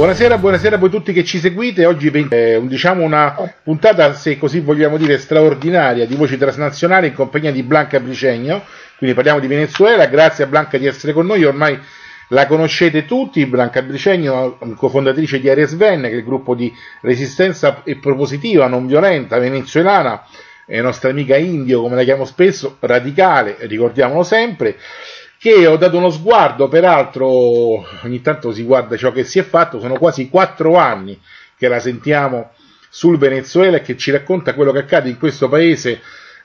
Buonasera, buonasera a voi tutti che ci seguite. Oggi diciamo una puntata, se così vogliamo dire, straordinaria di Voci Transnazionali in compagnia di Blanca Briceño. Quindi parliamo di Venezuela. Grazie a Blanca di essere con noi. Ormai la conoscete tutti, Blanca Briceño, cofondatrice di Aresven, che è il gruppo di resistenza e propositiva non violenta venezuelana, è nostra amica Indio, come la chiamo spesso, radicale, ricordiamolo sempre, che ho dato uno sguardo, peraltro ogni tanto si guarda ciò che si è fatto, sono quasi 4 anni che la sentiamo sul Venezuela e che ci racconta quello che accade in questo paese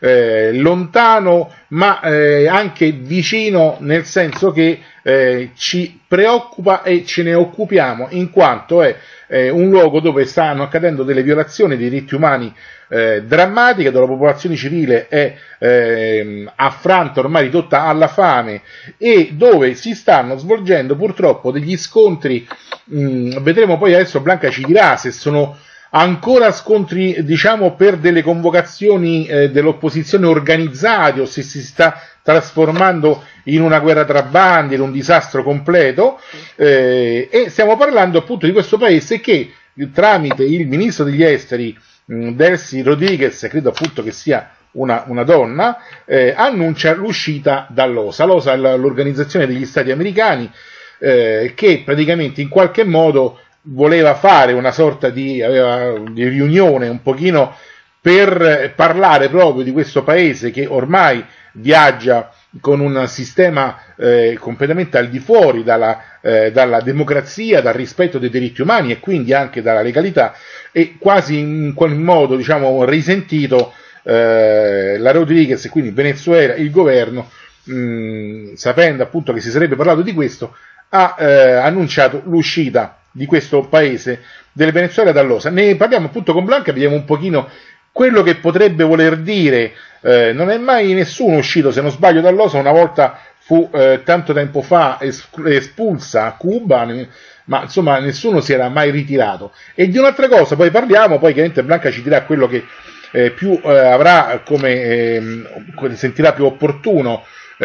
lontano ma anche vicino, nel senso che ci preoccupa e ce ne occupiamo, in quanto è un luogo dove stanno accadendo delle violazioni dei diritti umani drammatiche, dove la popolazione civile è affranta, ormai ridotta alla fame, e dove si stanno svolgendo purtroppo degli scontri, vedremo poi adesso, Blanca ci dirà se sono ancora scontri, diciamo, per delle convocazioni dell'opposizione organizzati o se si sta trasformando in una guerra tra bande, in un disastro completo, e stiamo parlando appunto di questo paese che tramite il ministro degli esteri Delcy Rodriguez, credo appunto che sia una donna, annuncia l'uscita dall'OSA. L'OSA è l'organizzazione degli Stati americani che praticamente in qualche modo voleva fare una sorta di riunione un pochino per parlare proprio di questo paese che ormai viaggia con un sistema completamente al di fuori dalla democrazia, dal rispetto dei diritti umani e quindi anche dalla legalità, e quasi in qualche modo, diciamo, risentito la Rodriguez e quindi Venezuela, il governo, sapendo appunto che si sarebbe parlato di questo, ha annunciato l'uscita di questo paese del Venezuela dall'OSA. Ne parliamo appunto con Blanca, vediamo un pochino quello che potrebbe voler dire. Non è mai nessuno uscito, se non sbaglio, dall'OSA. Una volta fu tanto tempo fa espulsa a Cuba, ma insomma nessuno si era mai ritirato. E di un'altra cosa poi parliamo, poi chiaramente Blanca ci dirà quello che più avrà come sentirà più opportuno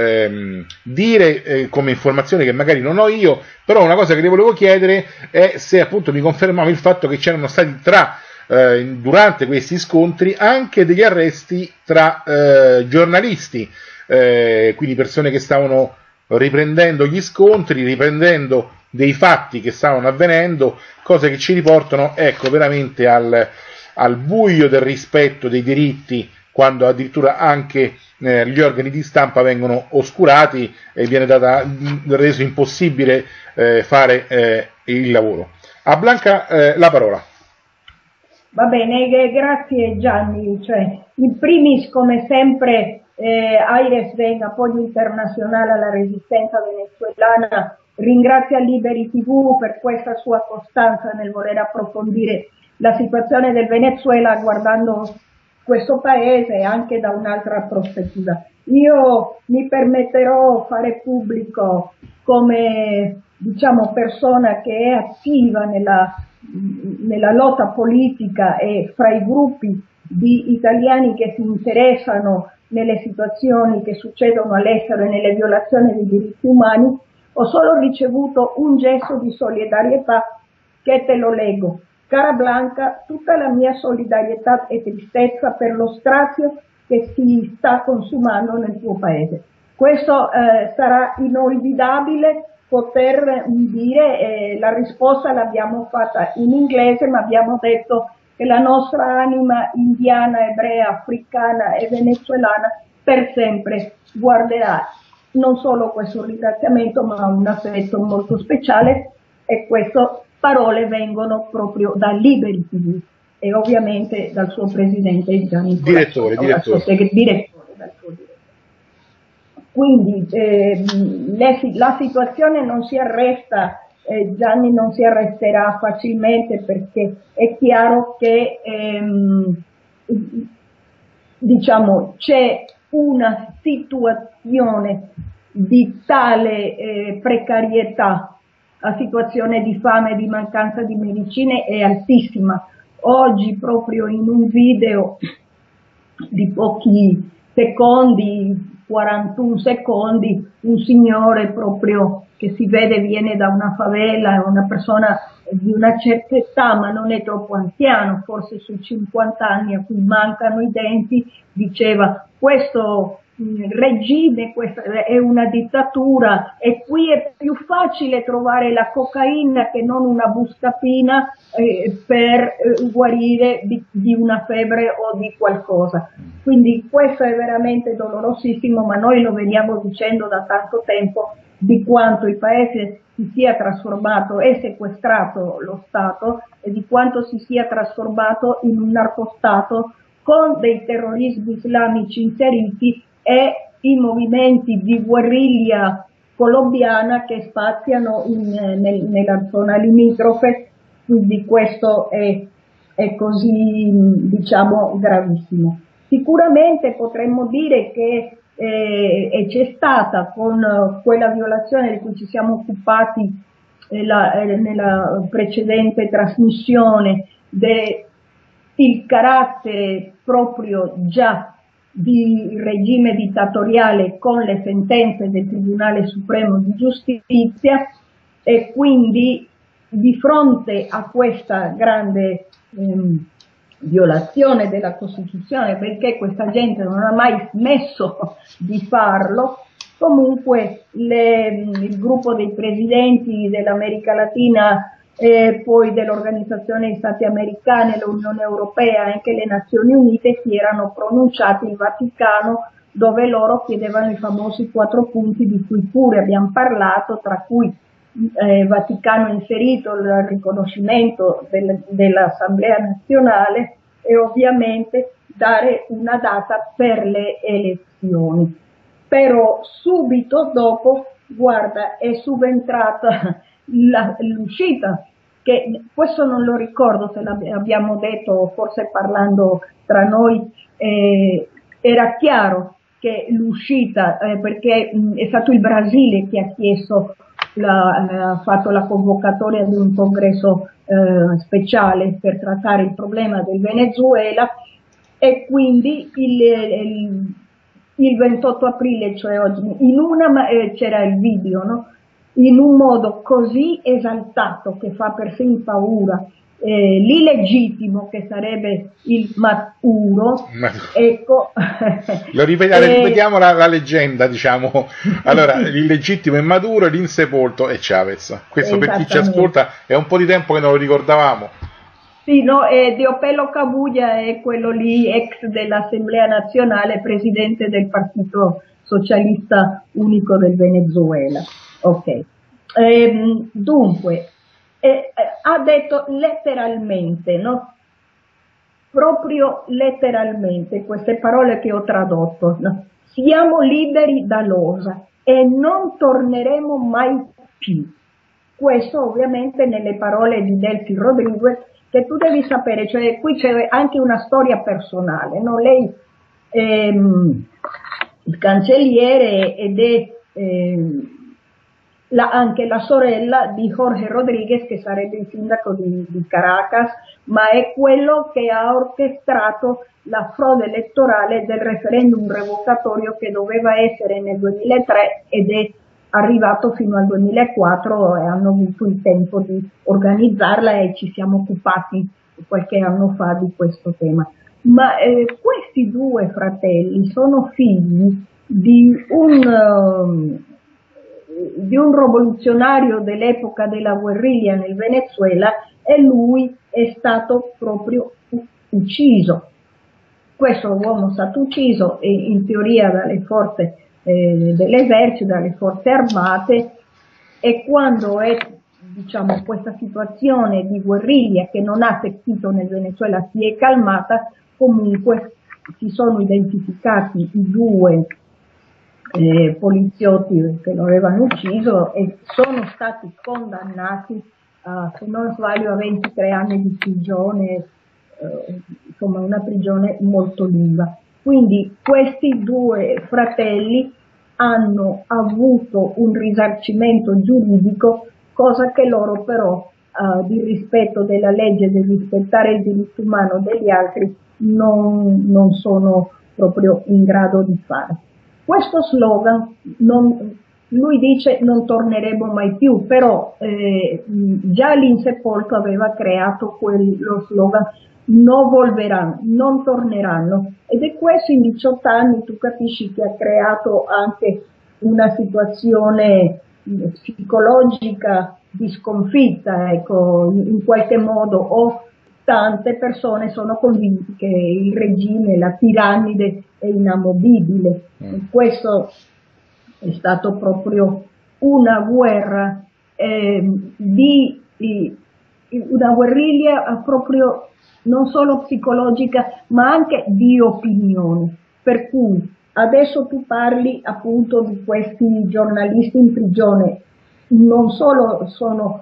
dire come informazione che magari non ho io. Però una cosa che le volevo chiedere è se appunto mi confermava il fatto che c'erano stati durante questi scontri anche degli arresti tra giornalisti, quindi persone che stavano riprendendo gli scontri, riprendendo dei fatti che stavano avvenendo, cose che ci riportano, ecco, veramente al buio del rispetto dei diritti, quando addirittura anche gli organi di stampa vengono oscurati e viene reso impossibile fare il lavoro. A Blanca la parola. Va bene, grazie Gianni. In primis, come sempre, Aresven, appoggio internazionale alla resistenza venezuelana, ringrazia Liberi TV per questa sua costanza nel voler approfondire la situazione del Venezuela guardando questo paese anche da un'altra prospettiva. Io mi permetterò fare pubblico, come diciamo persona che è attiva nella lotta politica e fra i gruppi di italiani che si interessano nelle situazioni che succedono all'estero e nelle violazioni dei diritti umani, ho solo ricevuto un gesto di solidarietà che te lo leggo. Cara Blanca, tutta la mia solidarietà e tristezza per lo strazio che si sta consumando nel tuo paese. Questo sarà inolvidabile poter dire, la risposta l'abbiamo fatta in inglese, ma abbiamo detto che la nostra anima indiana, ebrea, africana e venezuelana per sempre guarderà non solo questo ringraziamento, ma un affetto molto speciale, e queste parole vengono proprio da Liberi TV e ovviamente dal suo presidente Gianni direttore. Quindi la situazione non si arresta, Gianni non si arresterà facilmente, perché è chiaro che diciamo c'è una situazione di tale precarietà, la situazione di fame e di mancanza di medicine è altissima. Oggi proprio in un video di pochi secondi, 41 secondi, un signore proprio che si vede viene da una favela, è una persona di una certa età, ma non è troppo anziano, forse sui 50 anni, a cui mancano i denti, diceva: questo regime, questa è una dittatura e qui è più facile trovare la cocaina che non una buscapina per guarire di una febbre o di qualcosa. Quindi questo è veramente dolorosissimo, ma noi lo veniamo dicendo da tanto tempo, di quanto il paese si sia trasformato e sequestrato lo Stato e di quanto si sia trasformato in un narcostato con dei terrorismi islamici inseriti e i movimenti di guerriglia colombiana che spaziano nella zona limitrofe. Quindi questo è così, diciamo, gravissimo. Sicuramente potremmo dire che e c'è stata, con quella violazione di cui ci siamo occupati nella precedente trasmissione, il carattere proprio già di regime dittatoriale con le sentenze del Tribunale Supremo di Giustizia, e quindi di fronte a questa grande violazione della Costituzione, perché questa gente non ha mai smesso di farlo, comunque il gruppo dei presidenti dell'America Latina, poi dell'Organizzazione degli Stati Americani, l'Unione Europea e anche le Nazioni Unite si erano pronunciati in Vaticano, dove loro chiedevano i famosi 4 punti di cui pure abbiamo parlato, tra cui Vaticano ha inserito il riconoscimento dell'Assemblea nazionale e ovviamente dare una data per le elezioni. Però subito dopo, guarda, è subentrata l'uscita, che questo non lo ricordo se l'abbiamo detto, forse parlando tra noi, era chiaro che l'uscita, perché è stato il Brasile che ha chiesto, ha fatto la convocatoria di un congresso speciale per trattare il problema del Venezuela, e quindi il 28 aprile, cioè oggi, c'era il video, no? In un modo così esaltato che fa persino paura, l'illegittimo, che sarebbe il Maduro, ecco. Ripetiamo la leggenda, diciamo. Allora, l'illegittimo è Maduro, l'insepolto è Chavez. Questo, per chi ci ascolta, è un po' di tempo che non lo ricordavamo. Sì, no, Deopello Cabuglia è quello lì, ex dell'Assemblea Nazionale, presidente del Partito Socialista Unico del Venezuela. Ok. Dunque, ha detto letteralmente, no? Proprio letteralmente, queste parole che ho tradotto, no? Siamo liberi da Losa e non torneremo mai più. Questo ovviamente nelle parole di Delcy Rodriguez, che tu devi sapere, cioè qui c'è anche una storia personale, no? Lei è il cancelliere ed è anche la sorella di Jorge Rodríguez, che sarebbe il sindaco di Caracas, ma è quello che ha orchestrato la frode elettorale del referendum revocatorio che doveva essere nel 2003 ed è arrivato fino al 2004, e hanno avuto il tempo di organizzarla e ci siamo occupati qualche anno fa di questo tema. Ma questi due fratelli sono figli di un rivoluzionario dell'epoca della guerriglia nel Venezuela, e lui è stato proprio ucciso. Questo uomo è stato ucciso in teoria dalle forze dell'esercito, dalle forze armate, e quando diciamo, questa situazione di guerriglia che non ha attecchito nel Venezuela si è calmata, comunque si sono identificati i due poliziotti che lo avevano ucciso e sono stati condannati se non sbaglio a 23 anni di prigione, insomma una prigione molto lunga. Quindi questi due fratelli hanno avuto un risarcimento giuridico, cosa che loro però di rispetto della legge, di rispettare il diritto umano degli altri, non sono proprio in grado di fare. Questo slogan lui dice non torneremo mai più, però già l'Insepolto aveva creato lo slogan non volveranno, non torneranno, ed è questo in 18 anni tu capisci che ha creato anche una situazione psicologica di sconfitta, ecco, in qualche modo, o tante persone sono convinte che il regime, la tirannide è inamovibile. Questo è stato proprio una guerra una guerriglia proprio non solo psicologica ma anche di opinione, per cui adesso tu parli appunto di questi giornalisti in prigione, non solo sono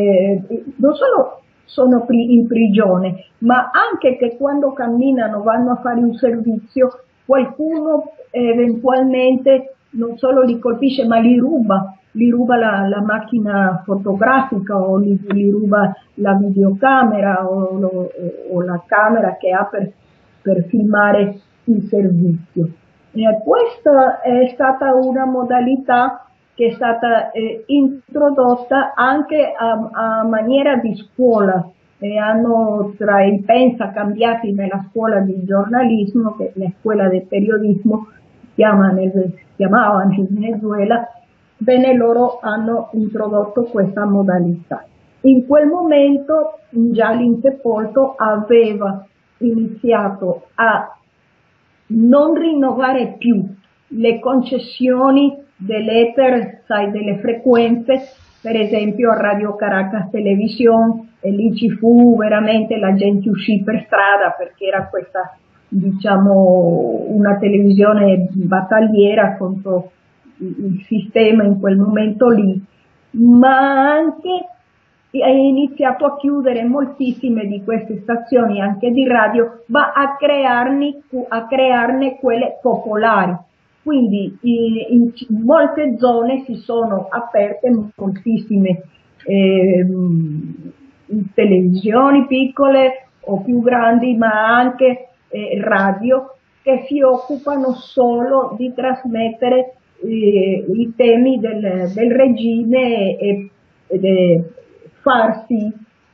in prigione, ma anche che quando camminano vanno a fare un servizio, qualcuno eventualmente non solo li colpisce ma li ruba la macchina fotografica o li ruba la videocamera o la camera che ha per filmare il servizio. Questa è stata una modalità che è stata introdotta anche a maniera di scuola, e hanno tra i pensacambiati nella scuola di giornalismo, che è la scuola del periodismo chiamava anche in Venezuela, bene, loro hanno introdotto questa modalità. In quel momento già l'Insepolto aveva iniziato a non rinnovare più le concessioni dell'eter, sai, delle frequenze, per esempio a Radio Caracas Televisión, e lì ci fu veramente, la gente uscì per strada perché era questa, diciamo, una televisione battagliera contro il sistema in quel momento lì, ma anche ha iniziato a chiudere moltissime di queste stazioni anche di radio, ma a crearne quelle popolari. Quindi in molte zone si sono aperte moltissime televisioni piccole o più grandi, ma anche radio che si occupano solo di trasmettere i temi del regime e far sì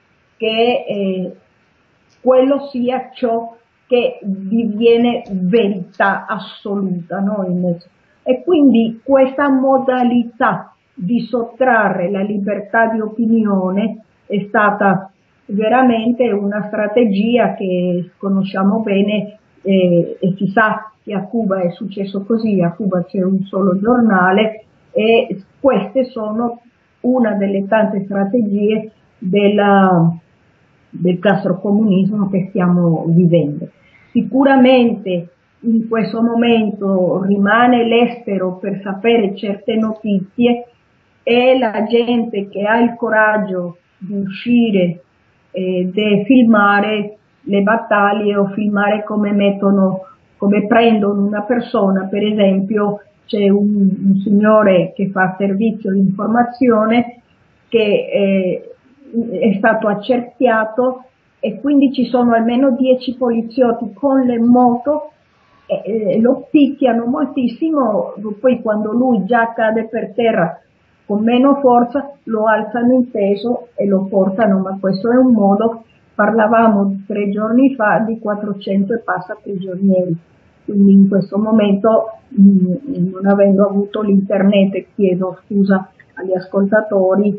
che quello sia ciò che diviene verità assoluta, no? E quindi questa modalità di sottrarre la libertà di opinione è stata veramente una strategia che conosciamo bene, e si sa che a Cuba è successo così. A Cuba c'è un solo giornale e queste sono una delle tante strategie del castrocomunismo che stiamo vivendo. Sicuramente in questo momento rimane l'estero per sapere certe notizie, e la gente che ha il coraggio di uscire e filmare le battaglie o filmare come prendono una persona. Per esempio c'è un signore che fa servizio di informazione che è stato accerchiato, e quindi ci sono almeno 10 poliziotti con le moto, lo picchiano moltissimo, poi quando lui già cade per terra con meno forza lo alzano in peso e lo portano, ma questo è un modo. Parlavamo 3 giorni fa di 400 e passa prigionieri, quindi in questo momento, non avendo avuto l'internet, chiedo scusa agli ascoltatori,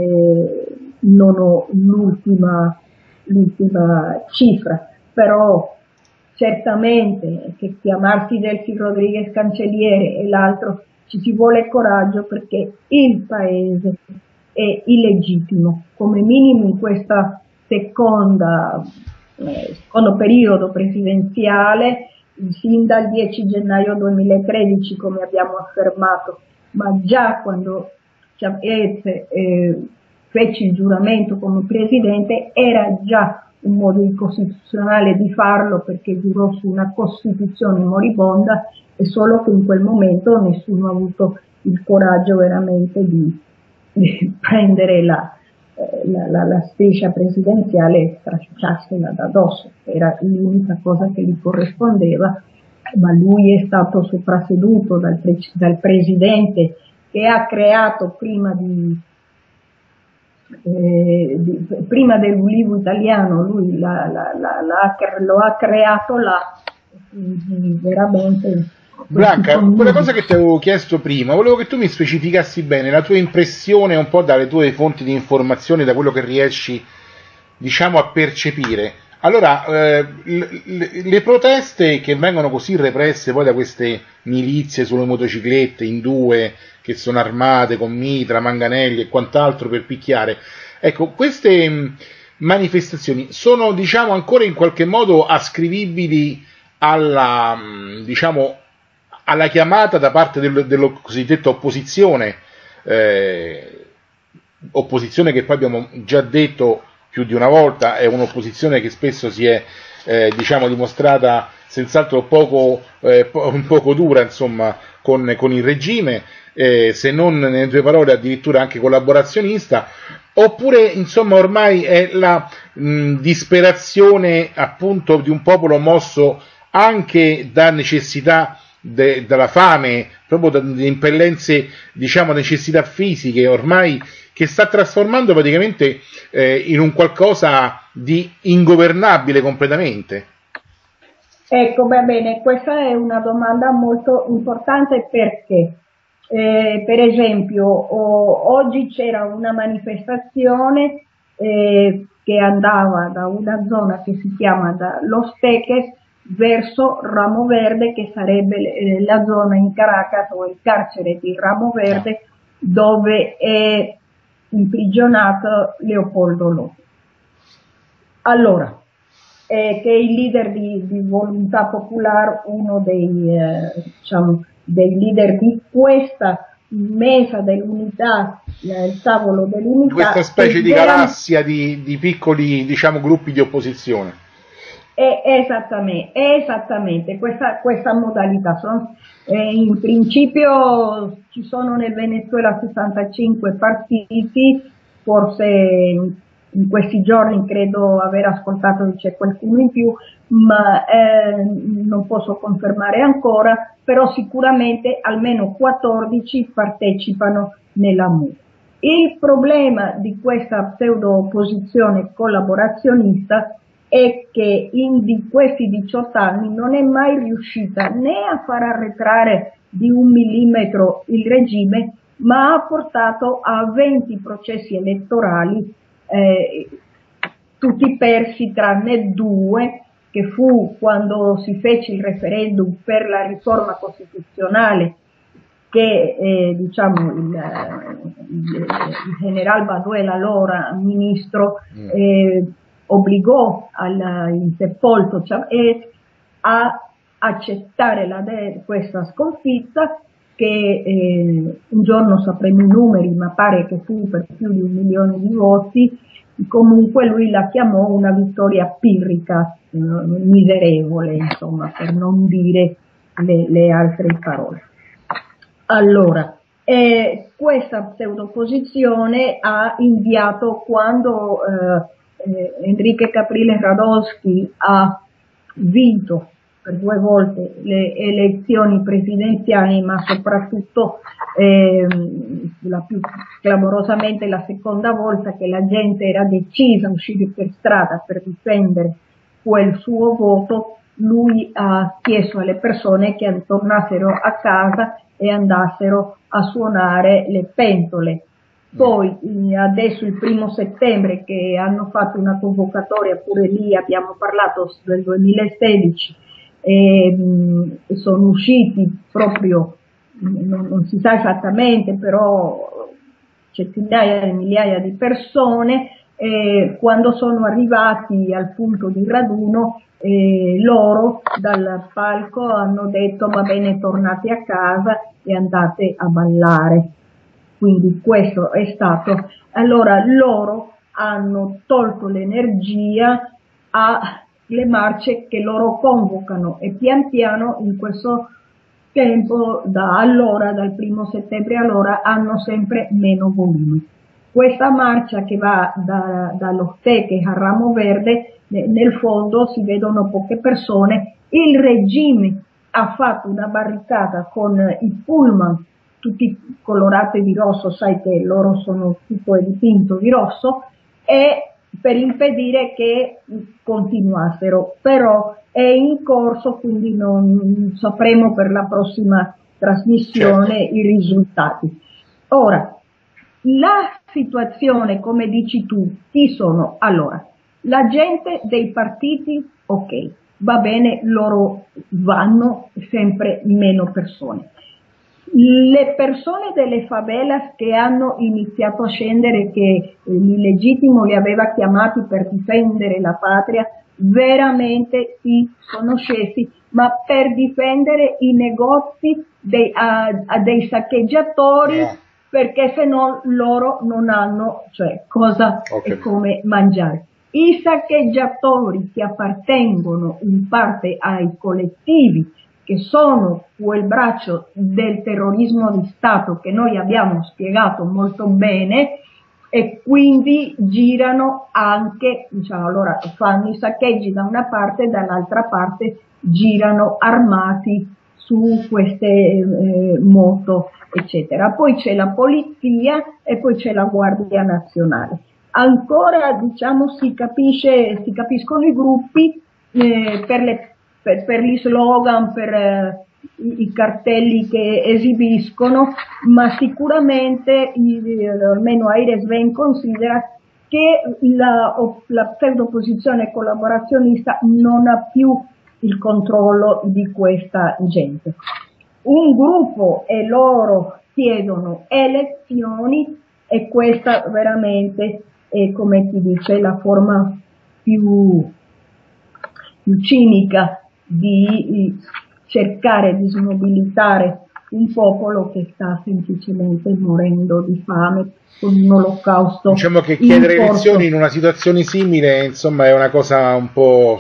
non ho l'ultima cifra, però certamente che chiamarsi Delcy Rodriguez cancelliere e l'altro, ci vuole coraggio, perché il paese è illegittimo, come minimo in questa secondo periodo presidenziale, sin dal 10 gennaio 2013, come abbiamo affermato, ma già quando fece il giuramento come presidente era già un modo incostituzionale di farlo, perché giurò su una Costituzione moribonda, e solo che in quel momento nessuno ha avuto il coraggio veramente di prendere la striscia presidenziale e stracciarsela da addosso. Era l'unica cosa che gli corrispondeva, ma lui è stato soprasseduto dal presidente, che che ha creato prima dell'Ulivo italiano, lui lo ha creato là, quindi veramente. Blanca, quella cosa che ti avevo chiesto prima, volevo che tu mi specificassi bene la tua impressione un po' dalle tue fonti di informazione, da quello che riesci, diciamo, a percepire. Allora, le proteste che vengono così represse poi da queste milizie sulle motociclette in due, che sono armate con mitra, manganelli e quant'altro per picchiare, ecco, queste manifestazioni sono, diciamo, ancora in qualche modo ascrivibili alla, diciamo, alla chiamata da parte dello cosiddetta opposizione, opposizione che poi abbiamo già detto più di una volta è un'opposizione che spesso si è diciamo dimostrata senz'altro un poco dura, insomma, con il regime, se non nelle tue parole addirittura anche collaborazionista, oppure insomma ormai è la disperazione appunto di un popolo mosso anche da necessità dalla fame, proprio da impellenze, diciamo, necessità fisiche, ormai che sta trasformando praticamente in un qualcosa di ingovernabile completamente. Ecco, va bene, questa è una domanda molto importante perché, per esempio, oggi c'era una manifestazione che andava da una zona che si chiama Los Teques verso Ramo Verde, che sarebbe la zona in Caracas o il carcere di Ramo Verde dove è imprigionato Leopoldo López. Allora, che è il leader di Volontà Popolare, uno dei leader di questa mesa dell'unità, il tavolo dell'unità. Questa specie di galassia di piccoli, diciamo, gruppi di opposizione. Esattamente, questa modalità. In principio ci sono nel Venezuela 65 partiti, forse in questi giorni credo aver ascoltato che c'è qualcuno in più, ma non posso confermare ancora, però sicuramente almeno 14 partecipano nella MU. Il problema di questa pseudo-opposizione collaborazionista è che di questi 18 anni non è mai riuscita né a far arretrare di 1 millimetro il regime, ma ha portato a 20 processi elettorali, tutti persi tranne 2, che fu quando si fece il referendum per la riforma costituzionale, che diciamo il general Baduel, allora ministro, obbligò il Sepolto Chávez a accettare questa sconfitta, che un giorno sapremo i numeri, ma pare che fu per più di 1 milione di voti. Comunque lui la chiamò una vittoria pirrica, miserevole, insomma, per non dire le altre parole. Allora, questa pseudoposizione ha inviato, quando Enrique Capriles Radonsky ha vinto per 2 volte le elezioni presidenziali, ma soprattutto la più clamorosamente la seconda volta, che la gente era decisa a uscire per strada per difendere quel suo voto, lui ha chiesto alle persone che tornassero a casa e andassero a suonare le pentole. Poi adesso il 1° settembre, che hanno fatto una convocatoria, pure lì abbiamo parlato del 2016, sono usciti proprio, non si sa esattamente, però centinaia e migliaia di persone, quando sono arrivati al punto di raduno, loro dal palco hanno detto: va bene, tornate a casa e andate a ballare. Quindi questo è stato. Allora loro hanno tolto l'energia alle marce che loro convocano, e pian piano in questo tempo, dal 1° settembre allora, hanno sempre meno volume. Questa marcia che va da Los Teques a Ramo Verde, nel fondo si vedono poche persone. Il regime ha fatto una barricata con i pullman tutti colorate di rosso, sai che loro sono tutto dipinto di rosso, e per impedire che continuassero, però è in corso, quindi non sapremo per la prossima trasmissione i risultati. Ora, la situazione, come dici tu, chi sono? Allora, la gente dei partiti, ok, va bene, loro vanno sempre meno persone. Le persone delle favelas che hanno iniziato a scendere, che l'illegittimo li aveva chiamati per difendere la patria, veramente sì, sono scesi, ma per difendere i negozi dei saccheggiatori, perché se no loro non hanno, cioè, cosa e come mangiare. I saccheggiatori che appartengono in parte ai collettivi, che sono quel braccio del terrorismo di Stato che noi abbiamo spiegato molto bene, e quindi girano anche, diciamo, allora fanno i saccheggi da una parte e dall'altra parte girano armati su queste moto, eccetera. Poi c'è la polizia e poi c'è la Guardia Nazionale. Ancora, diciamo, si capiscono i gruppi per gli slogan, per i cartelli che esibiscono, ma sicuramente almeno Aires Ben considera che la pseudo-opposizione collaborazionista non ha più il controllo di questa gente. Un gruppo e loro chiedono elezioni, e questa veramente è, come ti dice, la forma più cinica di cercare di smobilitare un popolo che sta semplicemente morendo di fame, con un olocausto. Diciamo che chiedere elezioni in una situazione simile, insomma, è una cosa un po',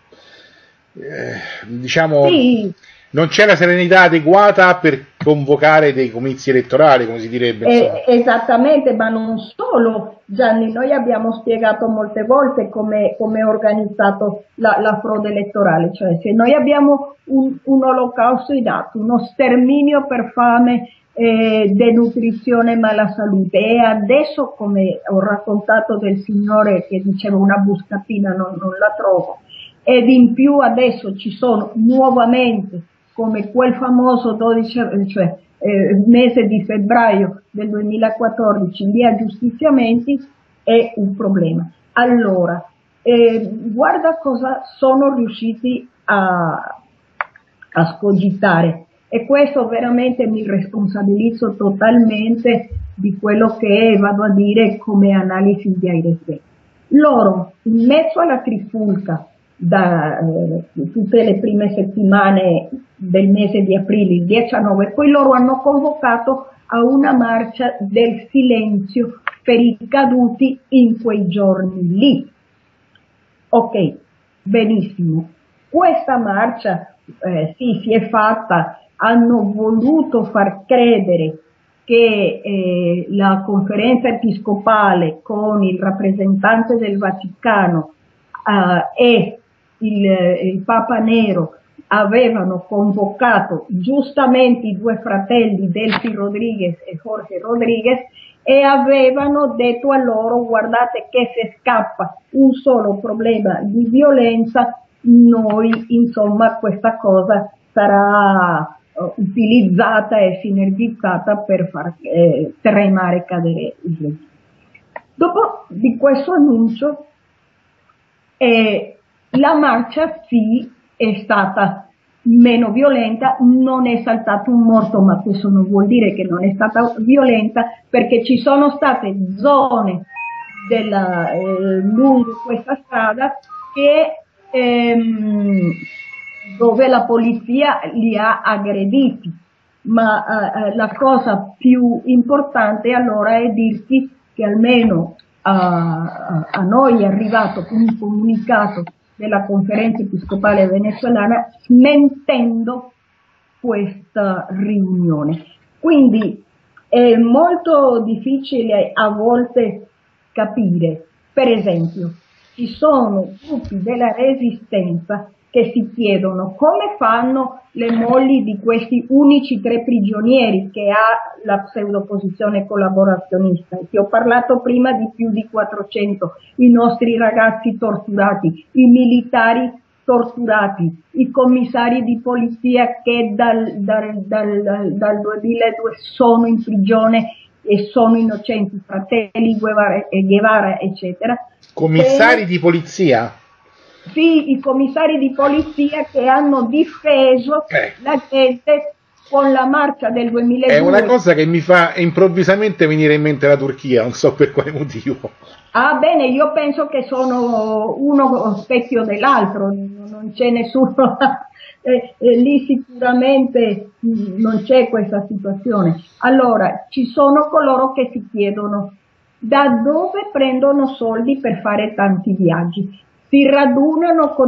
diciamo, sì. Non c'è la serenità adeguata per convocare dei comizi elettorali, come si direbbe. Esattamente, ma non solo, Gianni, noi abbiamo spiegato molte volte come è organizzato la frode elettorale, cioè se noi abbiamo un olocausto in atto, uno sterminio per fame, denutrizione e mala salute, e adesso, come ho raccontato del signore che diceva una buscatina non la trovo, ed in più adesso ci sono nuovamente, come quel famoso 12, mese di febbraio del 2014 in via Giustiziamenti, è un problema. Allora, guarda cosa sono riusciti a scogitare, e questo veramente mi responsabilizzo totalmente di quello che vado a dire come analisi di Aires Ben. Loro, in mezzo alla trifulca, da tutte le prime settimane del mese di aprile, il 10 a 9, poi loro hanno convocato a una marcia del silenzio per i caduti in quei giorni lì. Ok, benissimo. Questa marcia sì, si è fatta, hanno voluto far credere che la conferenza episcopale con il rappresentante del Vaticano e il Papa Nero avevano convocato giustamente i due fratelli Delcy Rodriguez e Jorge Rodriguez, e avevano detto a loro: guardate che se scappa un solo problema di violenza, noi, insomma, questa cosa sarà utilizzata e sinergizzata per far tremare e cadere il regime. Dopo di questo annuncio, la marcia sì è stata meno violenta, non è saltato un morto, ma questo non vuol dire che non è stata violenta, perché ci sono state zone lungo questa strada dove la polizia li ha aggrediti, ma la cosa più importante allora è dirti che almeno a noi è arrivato un comunicato della Conferenza Episcopale Venezuelana smentendo questa riunione. Quindi è molto difficile a volte capire. Per esempio, ci sono gruppi della resistenza che si chiedono: come fanno le mogli di questi unici 3 prigionieri che ha la pseudoposizione collaborazionista? Ti ho parlato prima di più di 400, i nostri ragazzi torturati, i militari torturati, i commissari di polizia che dal 2002 sono in prigione e sono innocenti, Fratelli Guevara, eccetera. Commissari di polizia? Sì, i commissari di polizia che hanno difeso la gente con la marcia del 2002. È una cosa che mi fa improvvisamente venire in mente la Turchia, non so per quale motivo. Ah bene, io penso che sono uno specchio dell'altro, non c'è nessuno, lì sicuramente non c'è questa situazione. Allora, ci sono coloro che si chiedono da dove prendono soldi per fare tanti viaggi. Si radunano con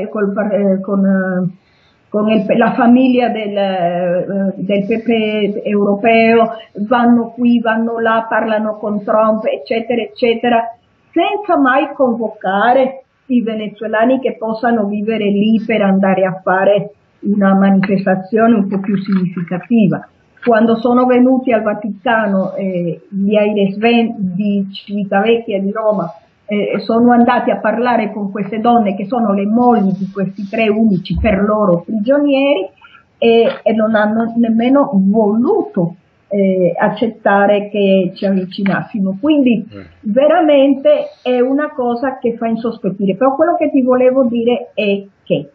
la famiglia del PP europeo, vanno qui, vanno là, parlano con Trump, eccetera, eccetera, senza mai convocare i venezuelani che possano vivere lì per andare a fare una manifestazione un po' più significativa. Quando sono venuti al Vaticano gli Airesven di Civitavecchia di Roma, sono andati a parlare con queste donne che sono le mogli di questi 3 unici per loro prigionieri e non hanno nemmeno voluto accettare che ci avvicinassimo. Quindi veramente è una cosa che fa insospettire. Però quello che ti volevo dire è che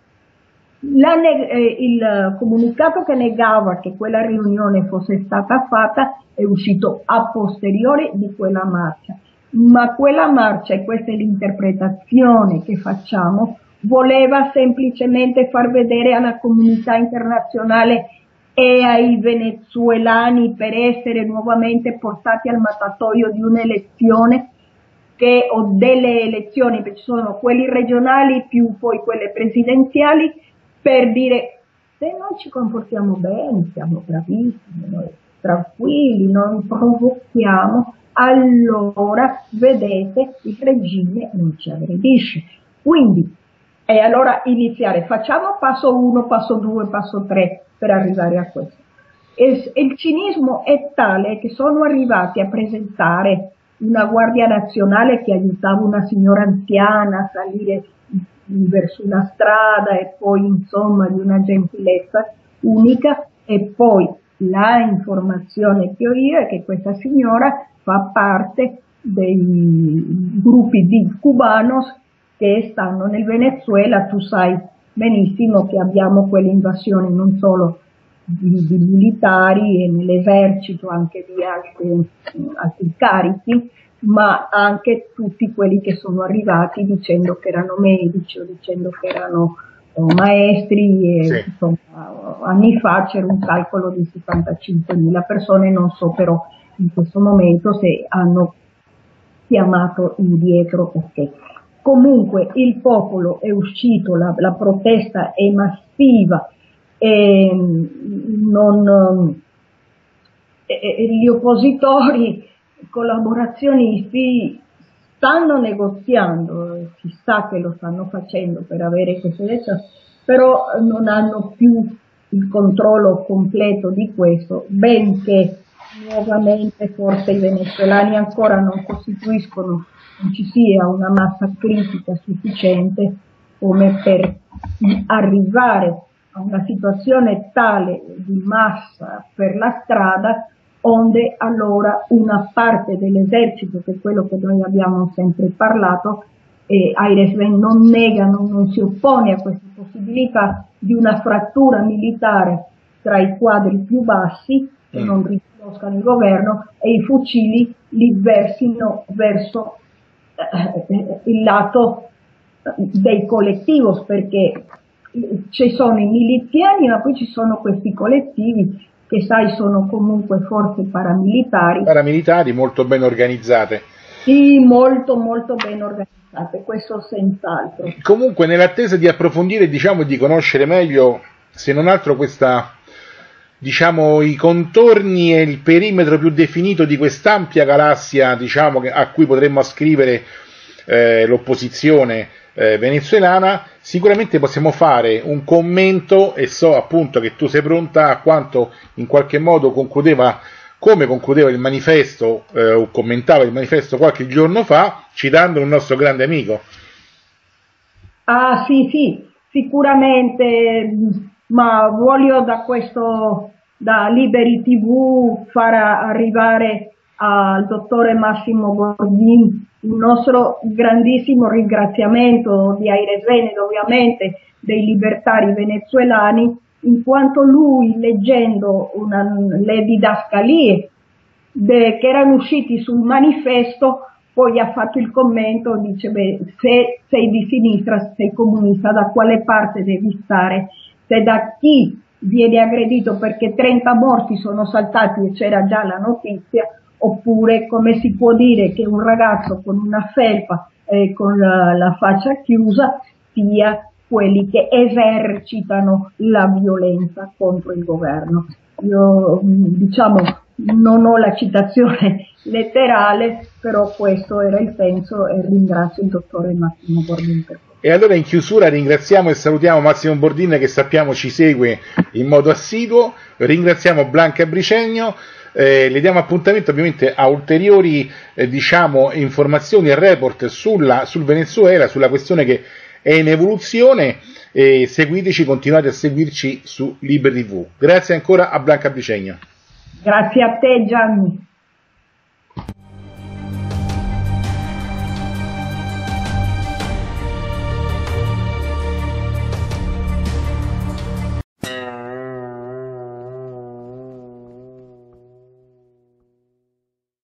il comunicato che negava che quella riunione fosse stata fatta è uscito a posteriori di quella marcia. Ma quella marcia, e questa è l'interpretazione che facciamo, voleva semplicemente far vedere alla comunità internazionale e ai venezuelani, per essere nuovamente portati al mattatoio di un'elezione o delle elezioni, perché ci sono quelli regionali più poi quelle presidenziali, per dire: se noi ci comportiamo bene, siamo bravissimi, noi tranquilli, non provochiamo, allora vedete il regime non ci aggredisce. Quindi, e allora iniziare, facciamo passo 1, passo 2, passo 3 per arrivare a questo. E il cinismo è tale che sono arrivati a presentare una guardia nazionale che aiutava una signora anziana a salire verso una strada, e poi insomma di una gentilezza unica, e poi la informazione che ho io è che questa signora fa parte dei gruppi di cubanos che stanno nel Venezuela. Tu sai benissimo che abbiamo quelle invasioni non solo di militari e nell'esercito, anche di altri carichi, ma anche tutti quelli che sono arrivati dicendo che erano medici o dicendo che erano maestri, e sì. Insomma, anni fa c'era un calcolo di 75.000 persone, non so però in questo momento se hanno chiamato indietro o che. Comunque il popolo è uscito, la protesta è massiva, e gli oppositori collaborazionisti stanno negoziando, si sa che lo stanno facendo per avere queste elezioni, però non hanno più il controllo completo di questo, benché nuovamente forse i venezuelani ancora non costituiscono, non ci sia una massa critica sufficiente come per arrivare a una situazione tale di massa per la strada, onde allora una parte dell'esercito, che è quello che noi abbiamo sempre parlato, e Airesven non nega, non si oppone a questa possibilità di una frattura militare tra i quadri più bassi, che non riconoscano il governo, e i fucili li versino verso il lato dei collettivos, perché ci sono i miliziani, ma poi ci sono questi collettivi che sai sono comunque forze paramilitari molto ben organizzate. Sì, molto molto ben organizzate, questo senz'altro. Comunque, nell'attesa di approfondire, diciamo, e di conoscere meglio, se non altro, questa, diciamo, i contorni e il perimetro più definito di quest'ampia galassia, diciamo, a cui potremmo ascrivere l'opposizione venezuelana, sicuramente possiamo fare un commento, e so appunto che tu sei pronta a quanto in qualche modo come concludeva il manifesto o commentava il manifesto qualche giorno fa, citando un nostro grande amico. Ah sì, sicuramente, ma voglio da Liberi TV far arrivare al dottore Massimo Bordin il nostro grandissimo ringraziamento di Aires Veneto, ovviamente dei libertari venezuelani, in quanto lui, leggendo le didascalie che erano usciti sul manifesto, poi ha fatto il commento, dice: beh, se sei di sinistra, sei comunista, da quale parte devi stare? Se da chi viene aggredito perché 30 morti sono saltati e c'era già la notizia, oppure come si può dire che un ragazzo con una felpa e con la faccia chiusa sia quelli che esercitano la violenza contro il governo. Io non ho la citazione letterale, però questo era il senso, e ringrazio il dottore Massimo Bordin per questo. E allora in chiusura ringraziamo e salutiamo Massimo Bordin, che sappiamo ci segue in modo assiduo, ringraziamo Blanca Bricegno, le diamo appuntamento ovviamente a ulteriori informazioni e report sul Venezuela, sulla questione che è in evoluzione, e seguiteci, continuate a seguirci su Liberi TV. Grazie ancora a Blanca Bricegno. Grazie a te, Gianni.